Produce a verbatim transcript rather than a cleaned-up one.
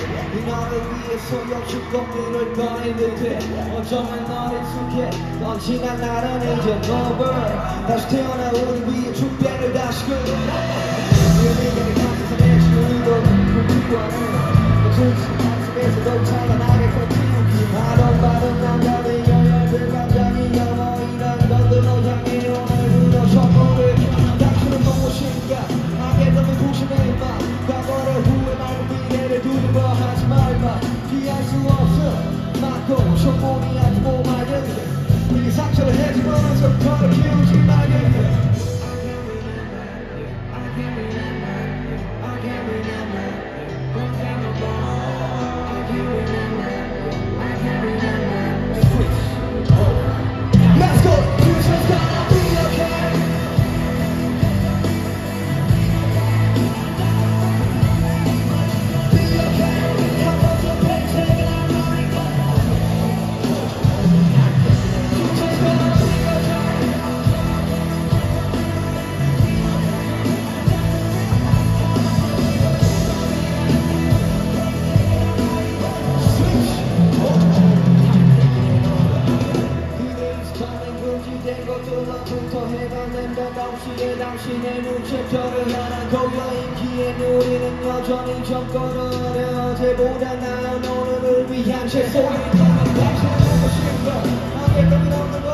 이 너를 위해서 역시 꽃길을 꺼낸 듯해 어쩌면 너를 익숙해 넌지난 나는 이제 over 다시 태어나 우리 위해 축배를 다시 그려 우리에게 같은 내쉬는 우리도 불필요해 어쩔 가슴에서도 찬란하게 걷히는 바로 바로 남자의 여열들 감정이 영어 이런 것들로 향해 오늘부터 선물을 당신은 무엇인가 하게 되면 부심의 마 과거를 후회 말고 미래를 두려워하지 말마 피할 수 없어 맞고 선물이 아니고 말겠네 이 상처를 해주면서 더를 키우지 말겠네 당신의 눈챕터를 하나 고여있기엔 우리는 여전히 정거는 어제보다 나은 오늘을 위한 최소의 당신은 무엇인가 하게 되면 없는 것